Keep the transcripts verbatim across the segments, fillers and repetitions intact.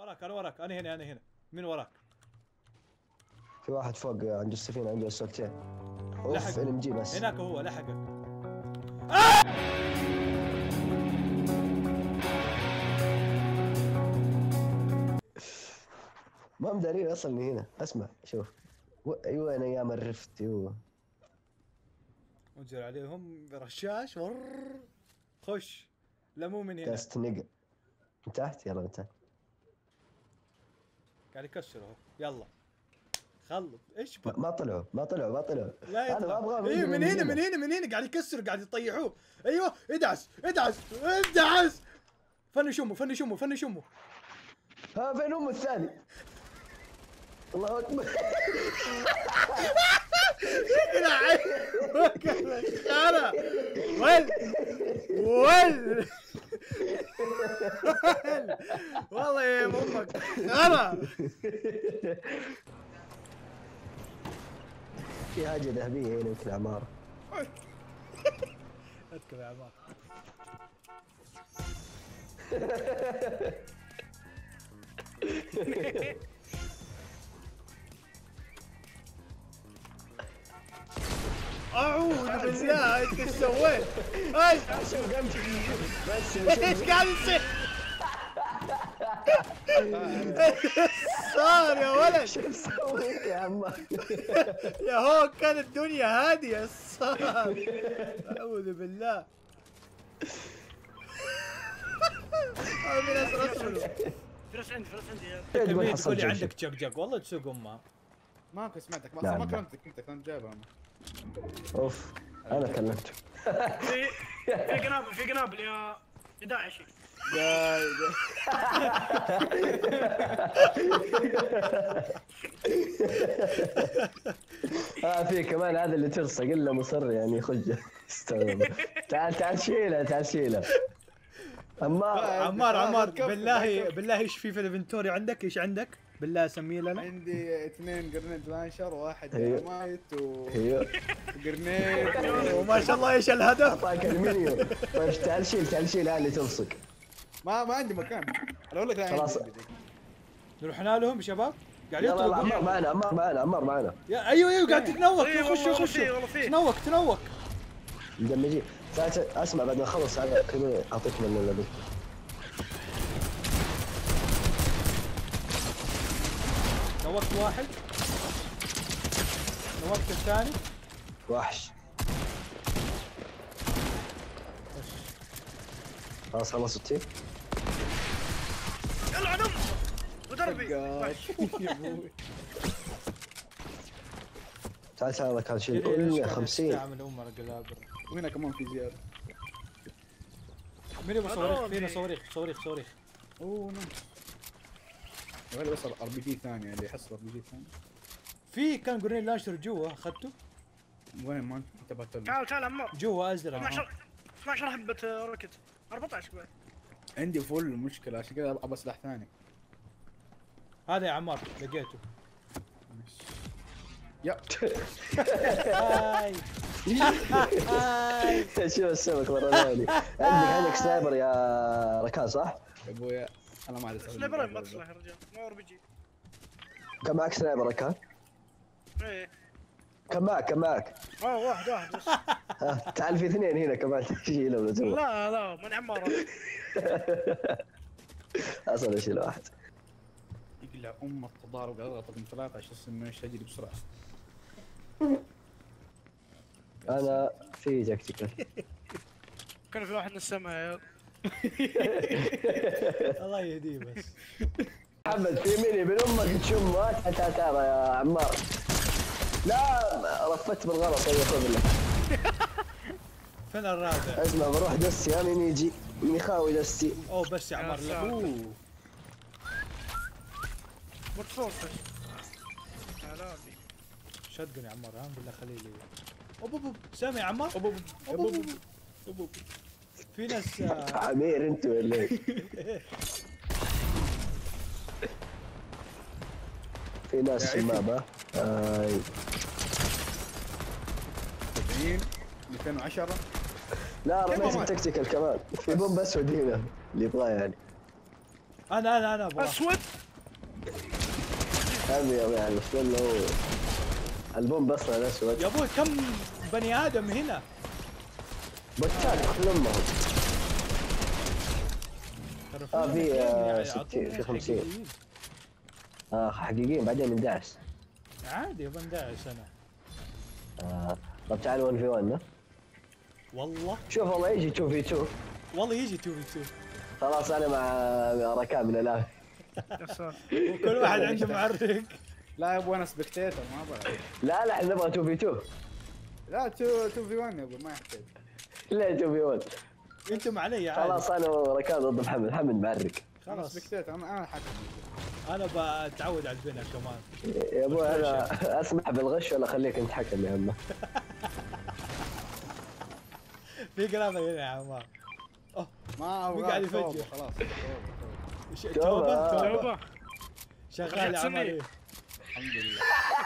وراك انا وراك انا هنا انا هنا. من وراك؟ في واحد فوق عند السفينة عنده السوكتين. اوف ام جي بس. هناك هو لحقك. ما مدارين اصلا اني هنا. اسمع شوف و... ايوه انا ايام الرفت. ايوه انزل عليهم برشاش. ورر. خش. لا مو من هنا. كاست نقل من تحت. يلا من تحت. قاعد يكسر اهو. يلا خلط. ايش ما, ما طلعوا ما طلعوا ما طلعوا. لا انا ما ابغى. ايوه من هنا من هنا من هنا قاعد يكسر قاعد يطيحوه. ايوه ادعس ادعس ادعس. فنش امه فنش امه فنش امه. ها فين ام الثاني؟ الله اكبر. يا انا ول ول والله يا امك انا. في حاجة ذهبية هنا يمكن عمارة. اركب يا عمار. اعوذ بالله انت ايش سويت؟ ايش شوف قمت بس ايش قاعد يصير؟ صار يا ولد. شو سويت يا عمار؟ يا هو كانت الدنيا هادية صار. اعوذ بالله. هذا من اسرع فلوس عندي فلوس عندي يا تقول تقول لي عندك جق جق والله تسوق امها. ما سمعتك ما ما كلمتك انت كنت جايبها انا. اوف انا كلمته. في في قنابل في قنابل يا يا داعشي. اه في كمان هذا اللي تلصق الا مصر يعني خجه. استغرب. تعال تعال شيلها تعال شيلها. عمار عمار عمار بالله بالله ايش في في الانفنتوري عندك؟ ايش عندك؟ بالله سميه لنا. عندي اثنين جرنيد لانشر وواحد أيوه. ديناميت و ايوه جرنيد وما شاء الله ايش الهدف؟ اعطاك المنيو. طيب تعال شيل تعال شيل هذا اللي تلصق. ما ما عندي مكان. انا اقول لك لا خلاص. عندي. نروحنا لهم شباب. قاعد يلا يطلبوا. عمار معنا عمار معنا عمار معنا. يا ايوه ايوه قاعد تتنوك. إيه خش والله خش فيه والله فيه. تنوك تنوك. مدمجين. تعال اسمع بعد ما اخلص هذا خليني اعطيك من اللي بدك. نوكت واحد. نوكت الثاني. وحش. خلاص خلص التيم. يلعن امك ودربي. يا ابوي تعال تعال هذا كان شيل مية وخمسين. استعمل امر قلابر. وهنا كمان في زياده. من يبغى صواريخ؟ فينا صواريخ صواريخ صواريخ. اوه نعم. وهذا بس ار بي جي ثانيه اللي يحصل ار بي جي ثاني. في كان جرين لانشر جوا اخذته. وين ما انتبهت له؟ تعال تعال عمار. جوا ازرق. اثناشر اثناشر حبة روكت أربعة عشر بعد. عندي فل مشكله عشان كذا ابغى سلاح ثاني. هذا يا عمار لقيته. يا هاي هاي. شوف السمك مرة ثانية. عندك عندك سنايبر يا ركان صح؟ يا ابويا انا ما ادري. سنايبرين ما تصلح يا رجال ما ار بي جي. كم معك سنايبر ركان؟ ايه كم معك كم معك؟ اه واحد واحد بس. ها تعال في اثنين هنا كمان شيلهم لو تبغى. لا لا من عمار. اصلا اشيل واحد. يقلع ام التضارب اضغط من ثلاثة عشان انه يجري بسرعه. انا في تكتيكال. كان في واحد من السماء يا الله يهديه بس. محمد في ميني ابن امك تشم تعال تعال تعال يا عمار. لا رفدت بالغلط. ايوه خذ بالله. فين الرابع؟ اسمع بروح دستي يا مين يجي مين يخاوي دستي. اوه بس يا عمار لا. اوه مكفوف. هلا شدقني يا عمار. ها بالله خليه لي. اوب اوب سامع يا عمار. اوب اوب اوب اوب. في ناس عمير انت ولا ايه؟ في ناس في الماب ها؟ اي سبعين مئتين وعشرة. لا رميت التكتيكال كمان. في بوم اسود هنا اللي يبغاه يعني. انا انا انا ابغى اسود. هذه يا يعني استنى هو البوم بس على الاسود. يا ابوي كم بني ادم هنا؟ بوتات كلهم. اه في آه ستين في خمسين. اه حقيقيين بعدين ندعس. عادي بندعس انا. آه طب تعال واحد في واحد. والله شوف والله يجي اتنين في اتنين. والله يجي اتنين في اتنين. خلاص انا مع ركاب من الان. يا ساتر. وكل واحد عنده معرك. لا يا ابو انا سبكتيتر ما ابغى. لا لا احنا نبغى اتنين في اتنين. لا اتنين في واحد يا ابو ما يحتاج. لا اتنين في واحد. انتم علي عادي. خلاص انا وركاب ضد محمد. محمد معرك. انا خلاص سبكتيتر انا انا الحكم. انا بتعود على البناء كمان. يا ابوي انا اسمح بالغش ولا خليك انت حكم يا عمه. في قرابه هنا يا عمار. اوه ما ابغى قاعد يفجر. خلاص. ش- توبه توبه توبه. شغال يا عمار. إيه. الحمد لله.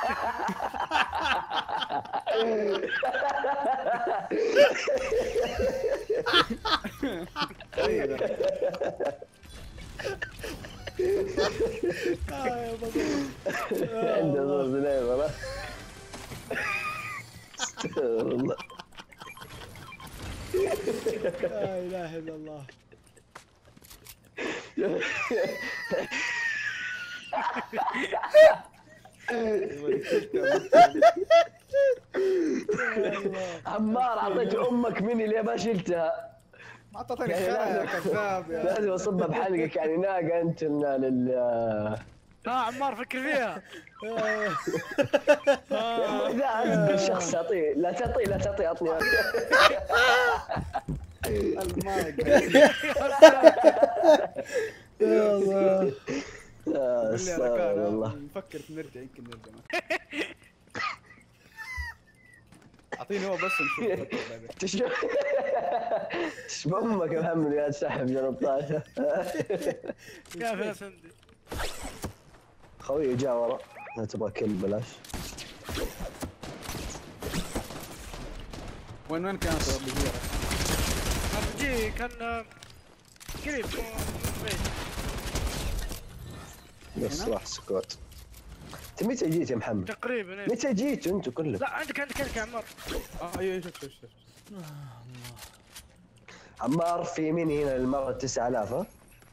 آه يا بابا. عنده زوز زليم والله. استغفر الله. لا اله الا الله. عمار اعطيت امك مني ليه ما شلتها؟ ما اعطتني خيار يا كذاب يا. لازم اصبها بحلقك يعني ناقه انت لل ها عمار فكر فيها. اذا عند الشخص تعطيه لا تعطيه لا تعطيه اعطني المايك. يا الله. استغفر الله. نفكر نرجع يمكن نرجع. اعطيني هو بس نشوف نفكر بعدين. تشبه تشبه امك يا محمد قاعد تسحب جنب طاشه. كيف يا سندي؟ خوي جاء ورا لا تبغى كل بلاش. وين وين كانت الربيعية؟ ارجي كان قريب من البيت. بس راح سكوت. انت متى جيت يا محمد؟ تقريبا إيه. متى جيت انتوا كلكم؟ لا عندك عندك عندك يا عمار. اه ايوه شوف شوف شوف. عمار في يمين هنا المرة تسعة آلاف ها؟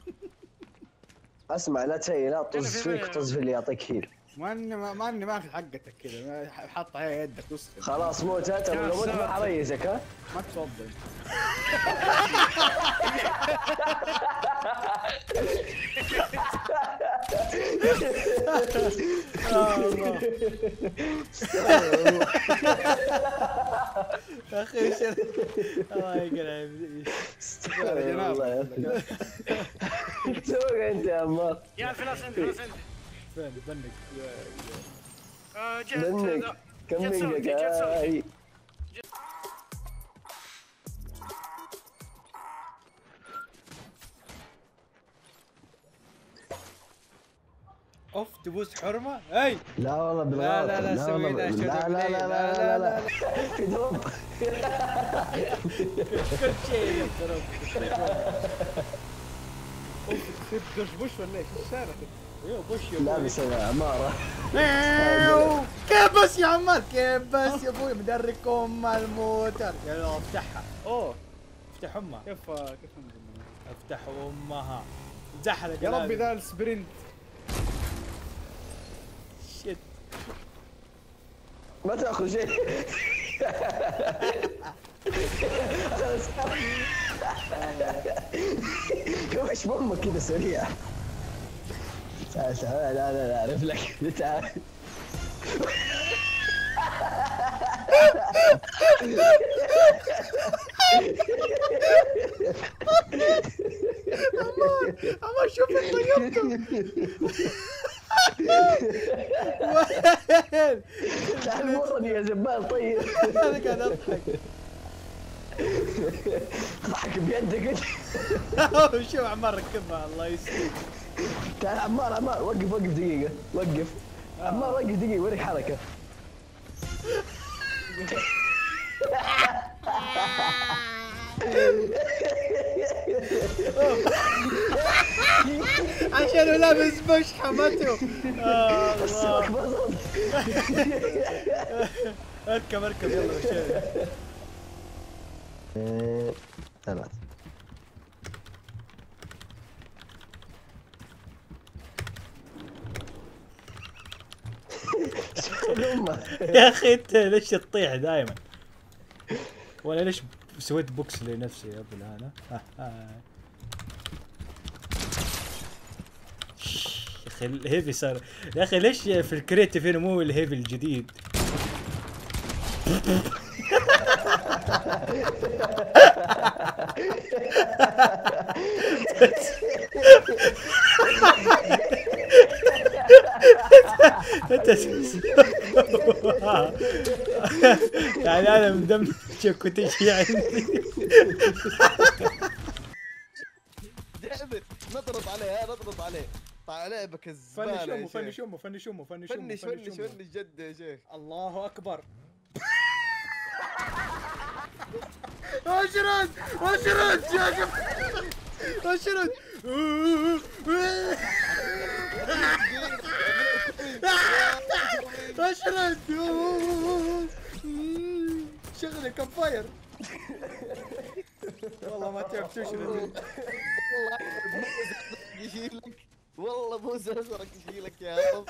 اسمع لا تسيء لا طز فيك طز في اللي يعطيك هيل. ما اني ما ما اني ماخذ حقتك كذا حاط عليها يدك وسخ. خلاص موت انت لو موت ما حريزك ها؟ ما تصدق. يا اخي شر الله يقلع. استغفر الله. تسوق انت يا عمار. يا فلاس عندي فلاس عندي. فين بنك؟ آه، جت منك كم جت صوتي، منك جت صوتي. هاي. اوف تبوس حرمه؟ اي لا والله لا بالغلط. لا لا سوي والله ذا ب- شو لا لا لا لا لا لا في دروب. كل شيء يضرب. كيف دش بوش ولا ايش؟ ايش صار؟ ايوه بوش يا لا ابوي. بس أنا عمارة. كيف بس يا عمار كيف بس يا ابوي مدركم الموتر. يلا افتحها. اوه افتح امها. كيف كيف افتح امها. زحلق يا ربي ذا السبرنت. شت. ما تاخذ شيء. وش بامك كذا سريع. تعال تعال لا لا لا اعرف لك تعال. عمار شوف طيبته. وين؟ تعال مرني يا زبال طيب. انا قاعد اضحك. ضحك بيدك. شوف عمار ركبها الله يسلمك. تعال عمار عمار وقف وقف دقيقة وقف. عمار وقف دقيقة وريك حركة. عشان هو لابس بوش حمته. آه السمك الله. بطل. اركب اركب يلا مشينا. إيه، ثلاث. يا اخي انت ليش تطيح دائما؟ ولا ليش سويت بوكس لنفسي يا ابو الهنا؟ يا اخي الهيفي صار. يا اخي ليش في الكريتيف هنا مو الهيفي الجديد؟ انت يعني انا مدمجك وتجي عندي. دعبت نضرب عليه نضرب عليه طالع لعبك الزباله. فنش امه فنش امه فنش امه فنش امه فنش فنش فنش جد يا شيخ. الله اكبر. اشرد اشرد يا جماعه اشرد. اشرد شغله كم فاير. والله ما تعرف تشرد. يشيلك والله مو زرزرك يشيلك يا رب.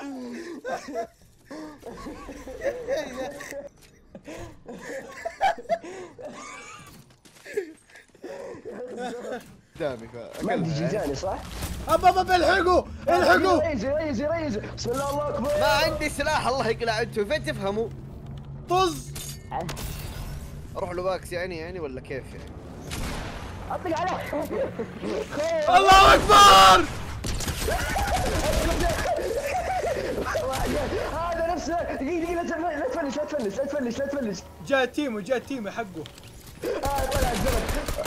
قدامك ما تجي جاني صح؟ ابا ابا الحقوا الحقوا. ريزي ريزي ريزي بسم الله الله اكبر. ما عندي سلاح الله يقلع انتم فين تفهموا؟ طز. اروح له باكس يعني يعني ولا كيف يعني؟ اطلق عليه. الله اكبر. هذا نفسه. دقيقة دقيقة لا تفلش لا تفلش لا تفلش لا تفلش. جاء تيمو جاء تيمو حقه. آه طلع الزمن.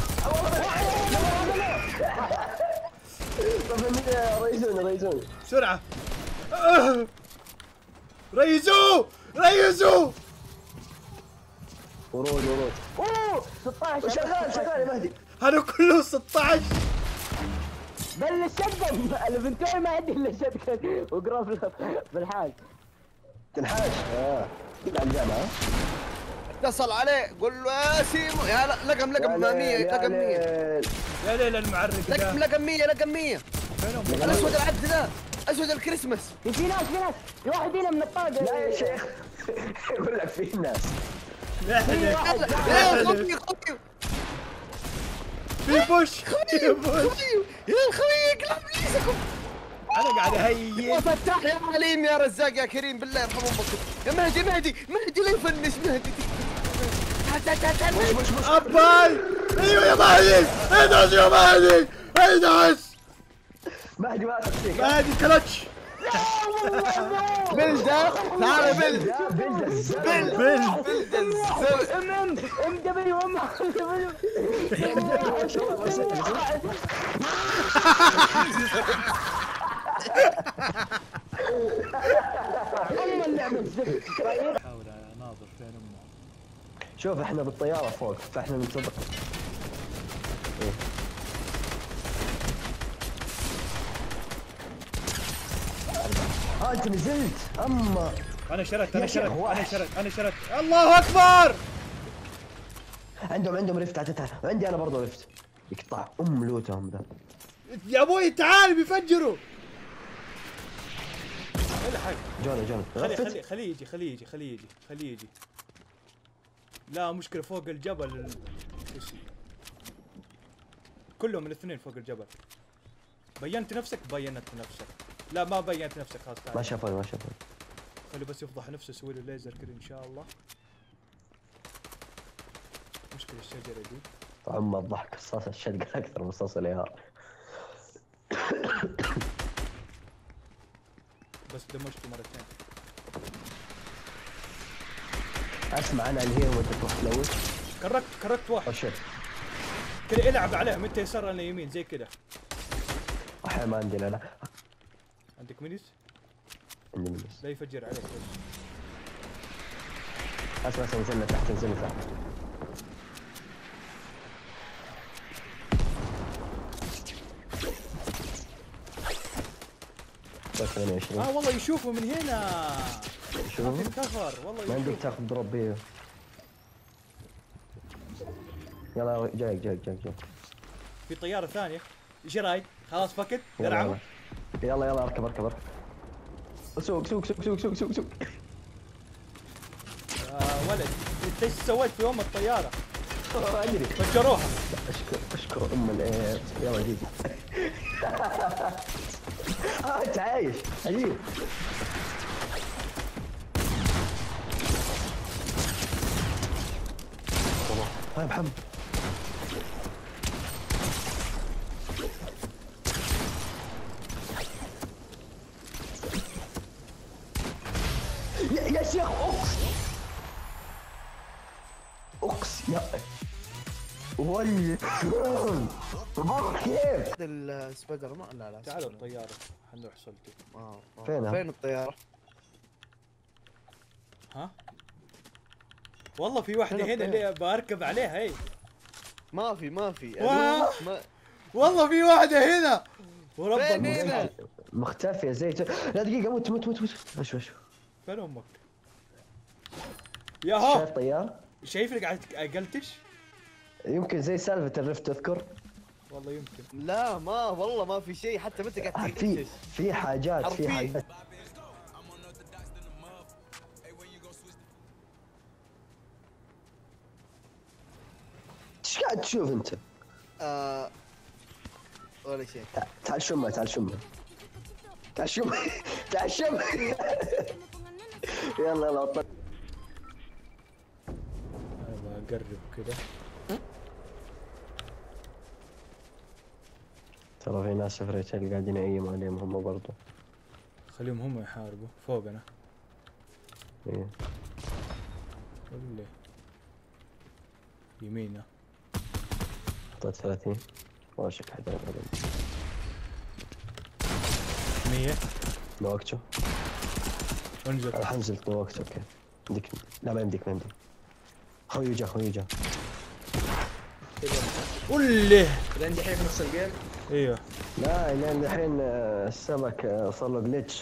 طب ريزون ريزون بسرعة. آه. ريزو ريزو. ورود ورود. اوه ستة عشر شغال شغال يا مهدي. هذا كله ستة عشر. بل الشدن الفنتوي ما عندي الا الشدن وقراف بالحاج. تنحاش اه كذا على الجامعة. اتصل عليه قول له يا سيمو يا لا لقم لقم مية لقم مية. يا ليل المعرق لقم ده. لقم مية لقم مية. الاسود العبد ذا اسود الكريسماس. في ناس في ناس في واحد هنا من الطاقة. لا يا شيخ يقول لك في ناس. لا يا خوي خوي في بوش في بوش. يا خوي اقلب ليسكم. انا قاعد اهيل. فتح يا عليم يا رزاق يا كريم بالله يرحم امكم. يا مهدي مهدي مهدي لا يفنش مهدي. اباي ايوه يا مهدي ادعس يا مهدي ادعس. مهدي ما تفسيك. مهدي كلتش. بلدة تعال بلد بلد بل بلد الزرق. ام ام ام دبليو ام دبليو. ام اللعبة الزفت. حاول اناظر فين امه. شوف احنا بالطيارة فوق فاحنا ننتظر. اه انت نزلت اما. انا شرت انا يا شيخ شرت انا وحش. شرت انا شرت. الله اكبر. عندهم عندهم ريفت تعال تعال وعندي انا برضه ريفت. يقطع ام لوتهم ذا. يا ابوي تعال بيفجروا. الحق. جوني جوني خلي خلي خليه يجي خليه يجي خليه يجي خليه يجي. لا مشكلة فوق الجبل ال... كلهم الاثنين فوق الجبل. بينت نفسك بينت نفسك. لا ما بينت نفسك خلاص تعال. ما شافوني ما شافوني. خلي بس يفضح نفسه يسوي له ليزر كذا ان شاء الله. مشكلة الشجرة دي. طعم الضحك رصاص الشدق اكثر من رصاص العيار. بس دمجته مرتين. اسمع انا الهيرو وانت تروح تلوث. كركت كركت واحد. شوف كذا العب عليهم انت يسار انا يمين زي كذا. احيانا ما عندي لا لا. عندك مينيس؟ عندي مينيس. لا يفجر عليك بس. اسمع اسمع نزلنا تحت نزلنا تحت. ثمانية وعشرين. اه والله يشوفوا من هنا. شوف في الكفر والله ما عندك يشوفوا. تاخذ دروب بيه. يلا جايك جايك جايك جايك. في طيارة ثانية. ايش رايك؟ خلاص فكت يلا درعوا. يلا يلا يلا اركب اركب اركب. سوق سوق سوق سوق سوق سوق سوق. يا ولد انت ايش سويت في ام الطيارة؟ ادري. فجروها. اشكر اشكر ام الايه. يلا جيجي. اه انت عايش عجيب. هاي محمد. يا يا شيخ اقس اقس يا ولي كيف السبايدر مان لا لا تعالوا الطيارة حنروح سلطي. آه، آه. فينها؟ فين الطيارة؟ ها؟ والله في واحدة فين هنا الطيارة؟ اللي بركب عليها هي. ما في ما في واه. ما والله في واحدة هنا. ورب فين المصحف. هنا؟ مختفية زي لا دقيقة موت موت موت موت وش وش فين امك؟ يا هو شايف طيار؟ شايفني قاعد اقلتش؟ يمكن زي سالفة الرفت تذكر؟ والله يمكن. لا ما والله ما في شيء حتى متى آه، قاعد في تقلش. في حاجات في حرفياً. حاجات. ايش قاعد تشوف انت؟ آه ولا شيء. تع- تعال شمها تعال شمها تعال شمها تعال شمها. يلا يلا اطلع. انا بقرب كذا. ترى في ناس في ريتشل قاعدين يأيموا عليهم هم برضو. خليهم هم يحاربوا فوقنا. ايه ولا يميننا. حطيت ثلاثين واشك حدا أبداً. مية. نوقته. انزل. انا حنزل نوقته اوكي. عندك لا ما يمديك ما يمديك. خوي جا خوي جا. وله. بعدين دحين في نص الجيم. ايوه. لا لين الحين آه، السمك آه، صار له جلتش.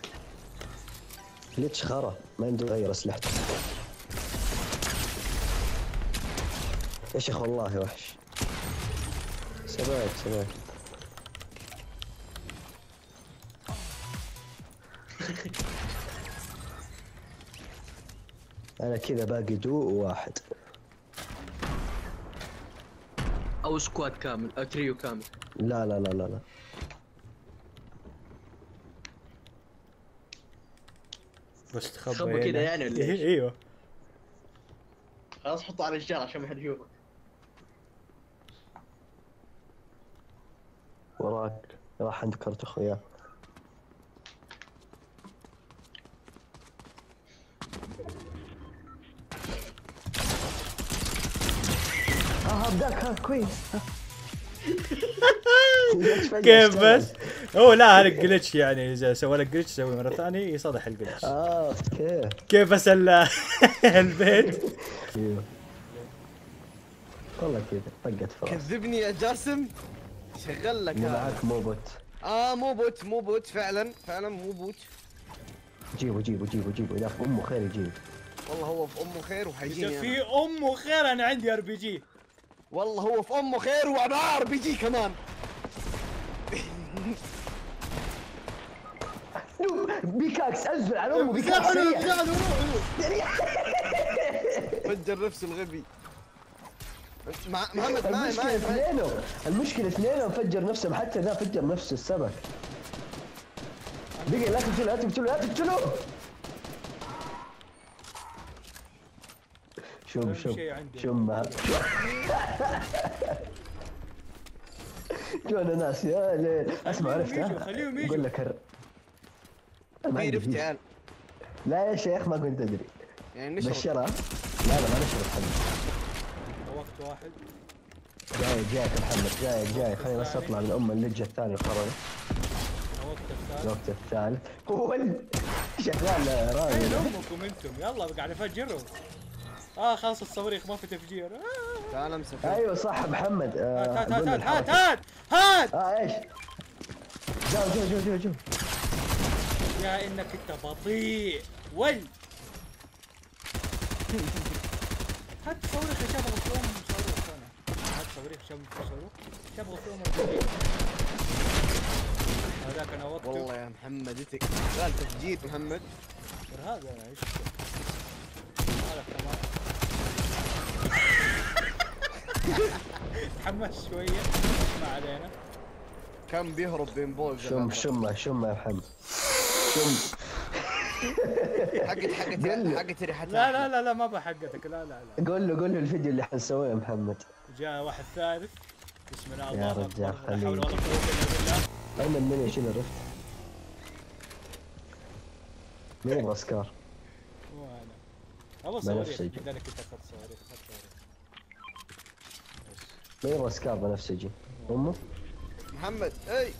جلتش خرا ما عنده غير اسلحته. يا شيخ والله وحش. سبعت سبعت. انا كذا باقي دو وواحد. او سكواد كامل او تريو كامل. لا لا لا لا لا. بس تخبى تخبى هنا. كذا يعني ولا إيش؟ ايوه. خلاص حطه على الرجال عشان ما حد يشوفك. وراك راح عند كرت اخويا. اه بداك ها كويس. كيف بس؟ هو لا هذا جلتش يعني اذا سوى لك جلتش سوي مره ثانيه يصلح الجلتش. اه كيف كيف بس ال- البيت؟ ايوه والله كذا طقت فراس. كذبني يا جاسم. شغل لك مو هذا. معك مو بوت. اه مو بوت مو بوت فعلا فعلا مو بوت. جيبه جيبه جيبه جيبه اذا في امه خير يجيب. والله هو في امه خير وحيجيني إذا أنا. في امه خير انا عندي ار بي جي. والله هو في امه خير ومعاه ار بي جي كمان. بيكاكس انزل على امه بيكاكس زعلوا سريع. زعلوا روحوا. فجر نفسه الغبي. مع محمد معي المشكلة معي معي. اثنينه المشكلة اثنينه فجر نفسه حتى ذا فجر نفسه السمك. دقيقة لا تقتله لا تقتله لا تقتله. شوف أهم شوف شيء عندي. شمها. جونا ناس يا ليل اسمع خليهم يجوا، عرفتها خليهم يجوا. اقول لك هر... ما في عندي رفت فيه. يعني لا يا شيخ ما كنت ادري. يعني نشرب. بشرها لا لا ما نشرب حمد. وقت واحد. جاي جايك محمد جايك جايك خليني بس اطلع من ام اللجة الثانية الخرا. وقت الثالث. الوقت الثالث هو ال- شغال اين راجل. امكم انتم؟ يلا قاعد افجرهم. اه خلاص الصواريخ ما في تفجير. آه. تعال امسك. ايوه صح محمد آه، هات هات أقول هات هات الحركة. هات هات. اه ايش؟ جو جو جو جو جو يا انك انت بطيء ول. هات صورك يا شباب غفلوم صاروخ انا. هات صورك شباب صاروخ شباب غفلوم الجديد. هذاك انا وقته. والله يا محمد انت قال تفجير محمد. هذا انا ايش هذا كمان. تحمس شوية ما علينا. كان بيهرب بين بول. شم شم شم يا محمد. شم. حقت حقت حقت ريحتها. لا لا لا لا ما بحقتك لا لا لا. قول له قول له الفيديو اللي حنسويه يا محمد. جاء واحد ثالث. بسم الله يا الله اكبر. رجال لا حول ولا قوة الا بالله. ايمن من يشيل الرفت؟ مين يبغى سكار؟ مو انا. ابغى صوريك بنفسجي. لانك انت اخذت صوريك اخذت صوريك. مين يبغى سكار بنفسجي؟ امه؟ محمد اي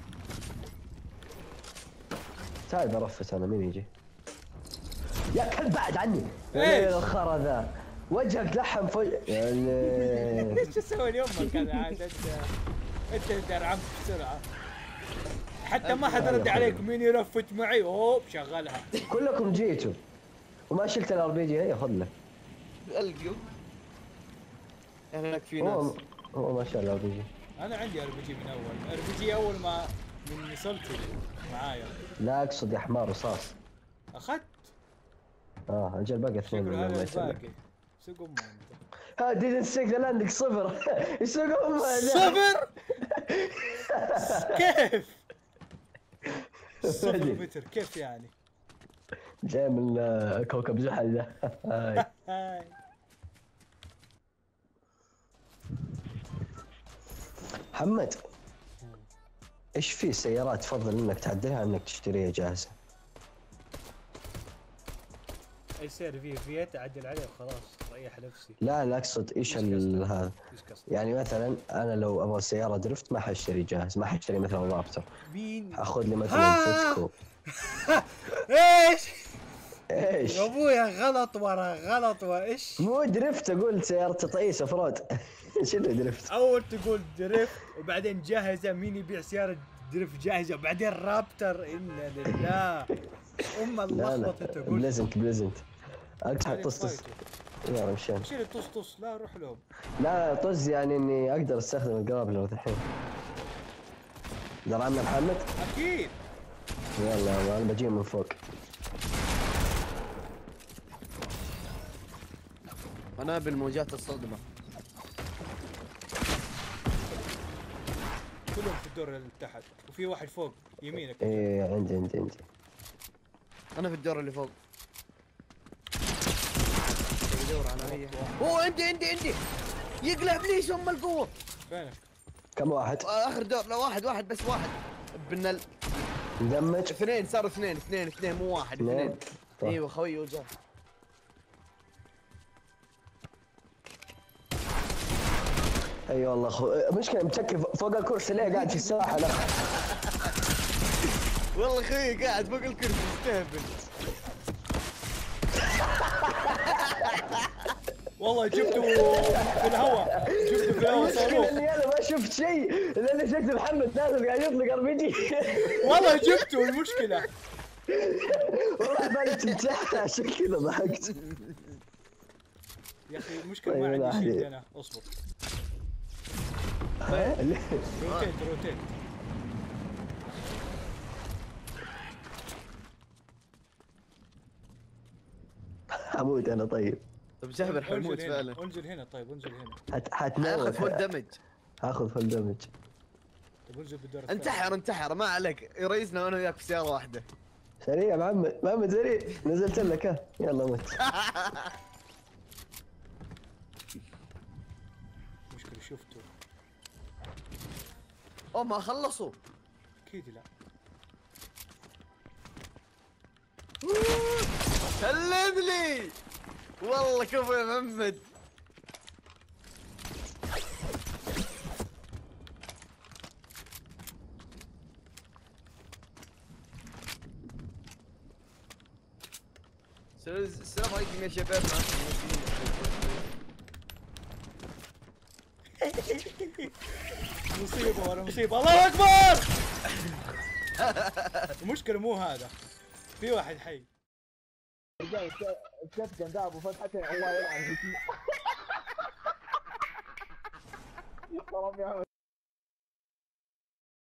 تعال برفس انا مين يجي؟ يا كلب بعد عني! ايش؟ يا الخرا ذا وجهك لحم فوق يا ليه. ايش تسوي لامك هذا عاد انت انت درعمت بسرعه. حتى ما حد رد عليك مين يلفت معي اوه شغلها. كلكم جيتوا وما شلت الار بي جي. هي خذ لك. القوا هناك في هو ناس. هو ما شاء الله ار بي جي. انا عندي ار بي جي من اول ار بي جي اول ما من وصلت معايا. لا اقصد يا حمار رصاص. اخذت اه اجل باقي اثنين شكله من هذا ما يسلم. الباقي. سوق امه انت. ها ديدنت ستيك ذا لاندنج صفر. ايش سوق امه ذا؟ صفر كيف؟ صفر متر كيف يعني؟ جاي من آه، كوكب زحل ذا. هاي. هاي محمد ايش في سيارات تفضل انك تعدلها انك تشتريها جاهزه؟ يصير في فيت اعدل عليه وخلاص ريح نفسي. لا لا اقصد ايش ال- هذا ايش قصدك؟ يعني مثلا انا لو ابغى سياره درفت ما حاشتري جاهز، ما حاشتري مثلا رابتر، مين؟ اخذ لي مثلا فيسكو. ايش؟ ايش؟ يا ابويا غلط ورا غلط وايش؟ مو درفت اقول سياره تطعيس افراد. ايش اللي درفت؟ اول تقول دريفت وبعدين جاهزه، مين يبيع سياره دريفت جاهزه وبعدين رابتر؟ انا لله ام لا لا اللخبطه تقول. بليزنت بليزنت اقصد طص طص. يا مشان شيل طص طص لا روح لهم. لا طز يعني اني اقدر استخدم القرابلر الحين. درعمنا محمد؟ اكيد. يلا انا بجي من فوق. انا بالموجات الصدمه. كلهم في الدور اللي تحت وفي واحد فوق يمينك. ايه عندي عندي عندي. انا في الدور اللي فوق. يدور على اي اوه عندي عندي عندي يقلع بليش ام القوه. فينك؟ كم واحد؟ اخر دور لا واحد واحد بس واحد بنل. مدمج؟ اثنين صاروا اثنين اثنين اثنين مو واحد اثنين. اثنين. طيب. ايوه خوي وجاه. اي أيوة والله خو... مشكلة متكي فوق الكرسي ليه قاعد في الساحة لا. والله خوي قاعد فوق الكرسي مستهبل. والله جبته في الهواء جبته في الهواء المشكلة صاروخ. اني انا ما شفت شيء لاني شفت محمد نازل قاعد يطلق ار بي جي. والله جبته المشكلة. والله بالي تمسحها عشان كذا ضحكت. يا اخي المشكلة طيب ما لا عندي شيء أحد. انا اصبر. ها؟ ليه؟ روتيت روتيت. حموت انا طيب. طب جابر حموت انزل هنا فعلا. انزل هنا طيب انزل هنا. حت... حتنوم. هاخذ فول دمج. هاخذ فول دمج. طيب انزل بالدور الثاني. انتحر انتحر ما عليك يريزنا انا وياك في سياره واحده. سريع محمد محمد سريع نزلت لك ها يلا مت. مشكلة شفته. اوه ما خلصوا. اكيد لا. سلم لي والله كفو يا محمد. السلام عليكم يا شباب. مصيبة ورا مصيبة. الله اكبر. المشكلة مو هذا. في واحد حي. رجال الشتقن ذا ابو فتحة الله يلعن. سلام يا عم